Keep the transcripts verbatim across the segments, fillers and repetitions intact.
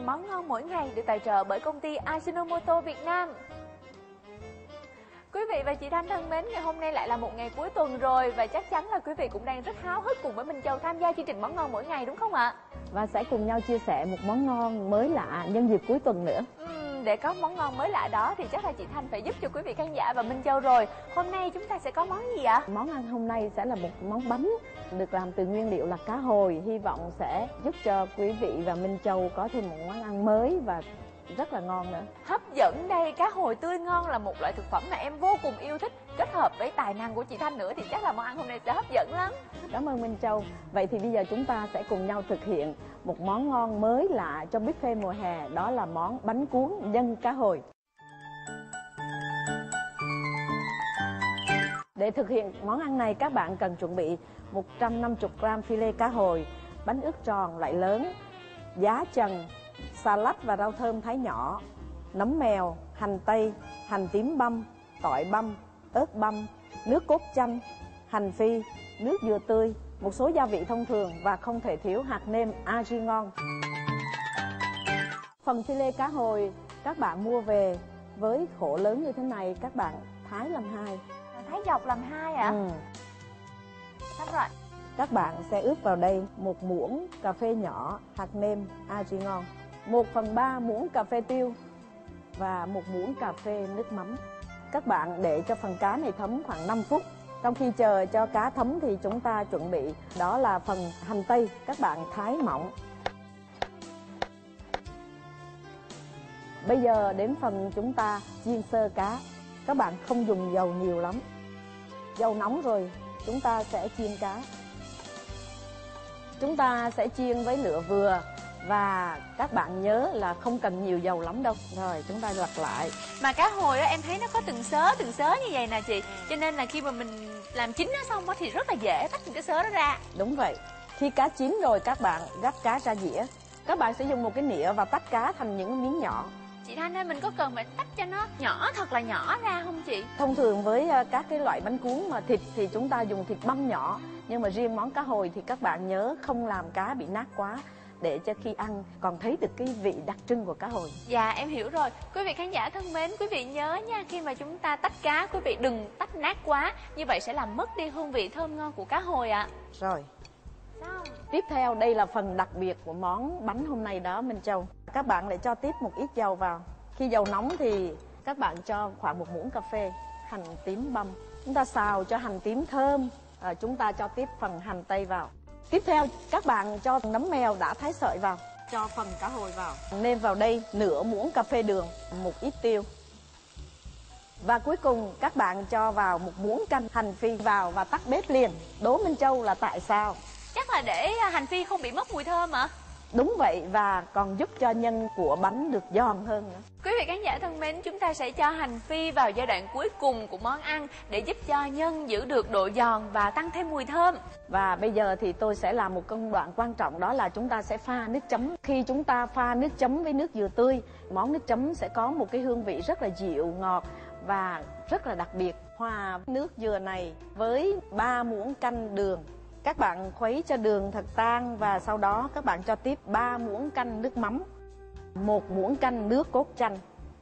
món ngon mỗi ngày được tài trợ bởi công ty Ajinomoto Việt Nam. Quý vị và chị Thanh thân mến, ngày hôm nay lại là một ngày cuối tuần rồi và chắc chắn là quý vị cũng đang rất háo hức cùng với Minh Châu tham gia chương trình món ngon mỗi ngày đúng không ạ? Và sẽ cùng nhau chia sẻ một món ngon mới lạ nhân dịp cuối tuần nữa. Uhm, để có món ngon mới lạ đó thì chắc là chị Thanh phải giúp cho quý vị khán giả và Minh Châu rồi. Hôm nay chúng ta sẽ có món gì ạ? Món ăn hôm nay sẽ là một món bánh được làm từ nguyên liệu là cá hồi. Hy vọng sẽ giúp cho quý vị và Minh Châu có thêm một món ăn mới và rất là ngon nữa. Hấp dẫn đây, cá hồi tươi ngon là một loại thực phẩm mà em vô cùng yêu thích. Kết hợp với tài năng của chị Thanh nữa thì chắc là món ăn hôm nay sẽ hấp dẫn lắm. Cảm ơn Minh Châu. Vậy thì bây giờ chúng ta sẽ cùng nhau thực hiện một món ngon mới lạ trong buffet mùa hè. Đó là món bánh cuốn nhân cá hồi. Để thực hiện món ăn này, các bạn cần chuẩn bị một trăm năm mươi gam filet cá hồi, bánh ướt tròn loại lớn, giá trần, salad và rau thơm thái nhỏ, nấm mèo, hành tây, hành tím băm, tỏi băm, ớt băm, nước cốt chanh, hành phi, nước dừa tươi, một số gia vị thông thường và không thể thiếu hạt nêm aji ngon. Phần filet cá hồi các bạn mua về với khổ lớn như thế này, các bạn thái làm hai. Thái dọc làm hai ạ? À? Ừ. Sắp rồi. Các bạn sẽ ướp vào đây một muỗng cà phê nhỏ hạt nêm aji ngon, một phần ba muỗng cà phê tiêu và một muỗng cà phê nước mắm. Các bạn để cho phần cá này thấm khoảng năm phút. Trong khi chờ cho cá thấm thì chúng ta chuẩn bị đó là phần hành tây, các bạn thái mỏng. Bây giờ đến phần chúng ta chiên sơ cá. Các bạn không dùng dầu nhiều lắm. Dầu nóng rồi, chúng ta sẽ chiên cá. Chúng ta sẽ chiên với lửa vừa và các bạn nhớ là không cần nhiều dầu lắm đâu. Rồi chúng ta lật lại. Mà cá hồi á, em thấy nó có từng sớ từng sớ như vậy nè chị. Cho nên là khi mà mình làm chín nó xong á thì rất là dễ tách những cái sớ đó ra. Đúng vậy. Khi cá chín rồi các bạn gắp cá ra dĩa. Các bạn sẽ dùng một cái nĩa và tách cá thành những miếng nhỏ. Chị Thanh ơi, mình có cần phải tách cho nó nhỏ thật là nhỏ ra không chị? Thông thường với các cái loại bánh cuốn mà thịt thì chúng ta dùng thịt băm nhỏ. Nhưng mà riêng món cá hồi thì các bạn nhớ không làm cá bị nát quá, để cho khi ăn còn thấy được cái vị đặc trưng của cá hồi. Dạ em hiểu rồi. Quý vị khán giả thân mến, quý vị nhớ nha, khi mà chúng ta tách cá, quý vị đừng tách nát quá. Như vậy sẽ làm mất đi hương vị thơm ngon của cá hồi ạ. À. Rồi. Sao? Tiếp theo đây là phần đặc biệt của món bánh hôm nay đó Minh Châu. Các bạn lại cho tiếp một ít dầu vào. Khi dầu nóng thì các bạn cho khoảng một muỗng cà phê hành tím băm. Chúng ta xào cho hành tím thơm. À, chúng ta cho tiếp phần hành tây vào. Tiếp theo các bạn cho nấm mèo đã thái sợi vào. Cho phần cá hồi vào. Nêm vào đây nửa muỗng cà phê đường, một ít tiêu. Và cuối cùng các bạn cho vào một muỗng canh hành phi vào và tắt bếp liền. Đố Minh Châu là tại sao? Chắc là để hành phi không bị mất mùi thơm ạ? Đúng vậy, và còn giúp cho nhân của bánh được giòn hơn nữa. Quý vị khán giả thân mến, chúng ta sẽ cho hành phi vào giai đoạn cuối cùng của món ăn để giúp cho nhân giữ được độ giòn và tăng thêm mùi thơm. Và bây giờ thì tôi sẽ làm một công đoạn quan trọng, đó là chúng ta sẽ pha nước chấm. Khi chúng ta pha nước chấm với nước dừa tươi, món nước chấm sẽ có một cái hương vị rất là dịu, ngọt và rất là đặc biệt. Hòa nước dừa này với ba muỗng canh đường. Các bạn khuấy cho đường thật tan và sau đó các bạn cho tiếp ba muỗng canh nước mắm, một muỗng canh nước cốt chanh,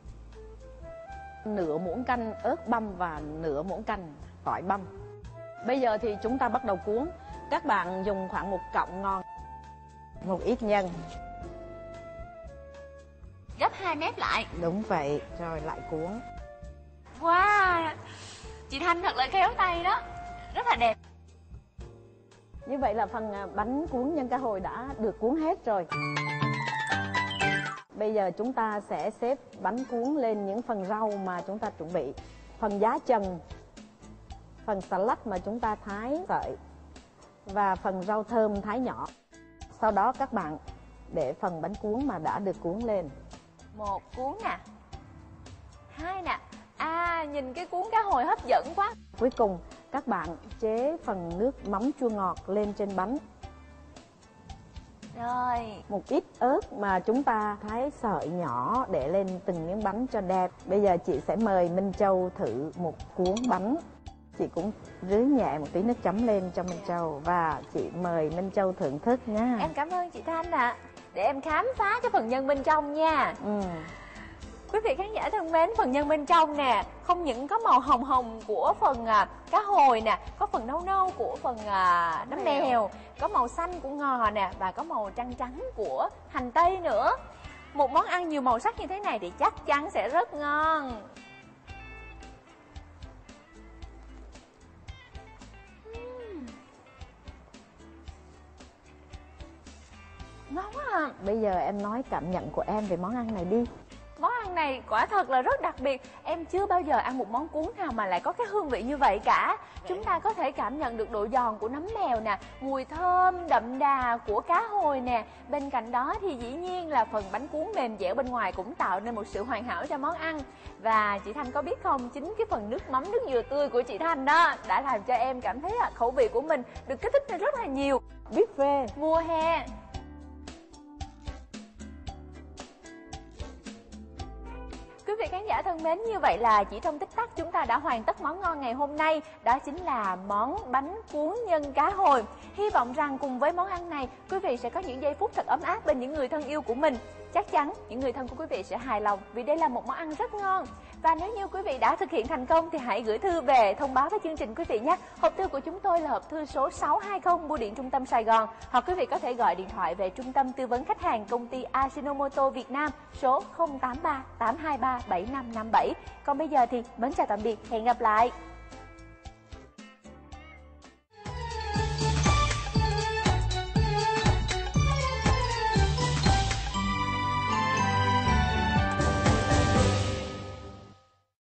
nửa muỗng canh ớt băm và nửa muỗng canh tỏi băm. Bây giờ thì chúng ta bắt đầu cuốn. Các bạn dùng khoảng một cọng ngon, một ít nhân. Gấp hai mép lại. Đúng vậy, rồi lại cuốn. Wow, chị Thanh thật là khéo tay đó, rất là đẹp. Như vậy là phần bánh cuốn nhân cá hồi đã được cuốn hết rồi. Bây giờ chúng ta sẽ xếp bánh cuốn lên những phần rau mà chúng ta chuẩn bị. Phần giá trần, phần salad mà chúng ta thái sợi và phần rau thơm thái nhỏ. Sau đó các bạn để phần bánh cuốn mà đã được cuốn lên. Một cuốn nè, hai nè. À, nhìn cái cuốn cá hồi hấp dẫn quá. Cuối cùng các bạn chế phần nước mắm chua ngọt lên trên bánh. Rồi. Một ít ớt mà chúng ta thái sợi nhỏ để lên từng miếng bánh cho đẹp. Bây giờ chị sẽ mời Minh Châu thử một cuốn bánh. Chị cũng rưới nhẹ một tí nước chấm lên cho Minh Châu. Và chị mời Minh Châu thưởng thức nha. Em cảm ơn chị Thanh ạ. À. để em khám phá cái phần nhân bên trong nha. Ừ. Quý vị khán giả thân mến, phần nhân bên trong nè, không những có màu hồng hồng của phần à, cá hồi nè, có phần nâu nâu của phần à, nấm mèo. mèo, có màu xanh của ngò nè, và có màu trắng trắng của hành tây nữa. Một món ăn nhiều màu sắc như thế này thì chắc chắn sẽ rất ngon. uhm. Ngon quá à. Bây giờ em nói cảm nhận của em về món ăn này đi. Món ăn này quả thật là rất đặc biệt. Em chưa bao giờ ăn một món cuốn nào mà lại có cái hương vị như vậy cả. Chúng ta có thể cảm nhận được độ giòn của nấm mèo nè, mùi thơm đậm đà của cá hồi nè. Bên cạnh đó thì dĩ nhiên là phần bánh cuốn mềm dẻo bên ngoài cũng tạo nên một sự hoàn hảo cho món ăn. Và chị Thanh có biết không, chính cái phần nước mắm nước dừa tươi của chị Thanh đó đã làm cho em cảm thấy là khẩu vị của mình được kích thích lên rất là nhiều. Buffet Mùa hè. Quý vị khán giả thân mến, như vậy là chỉ trong tích tắc chúng ta đã hoàn tất món ngon ngày hôm nay. Đó chính là món bánh cuốn nhân cá hồi. Hy vọng rằng cùng với món ăn này, quý vị sẽ có những giây phút thật ấm áp bên những người thân yêu của mình. Chắc chắn những người thân của quý vị sẽ hài lòng vì đây là một món ăn rất ngon. Và nếu như quý vị đã thực hiện thành công thì hãy gửi thư về thông báo với chương trình quý vị nhé. Hộp thư của chúng tôi là hộp thư số sáu hai không, bưu điện Trung tâm Sài Gòn. Hoặc quý vị có thể gọi điện thoại về Trung tâm Tư vấn Khách hàng Công ty Ajinomoto Việt Nam số không tám ba tám hai ba bảy năm năm bảy. Còn bây giờ thì mến chào tạm biệt, hẹn gặp lại.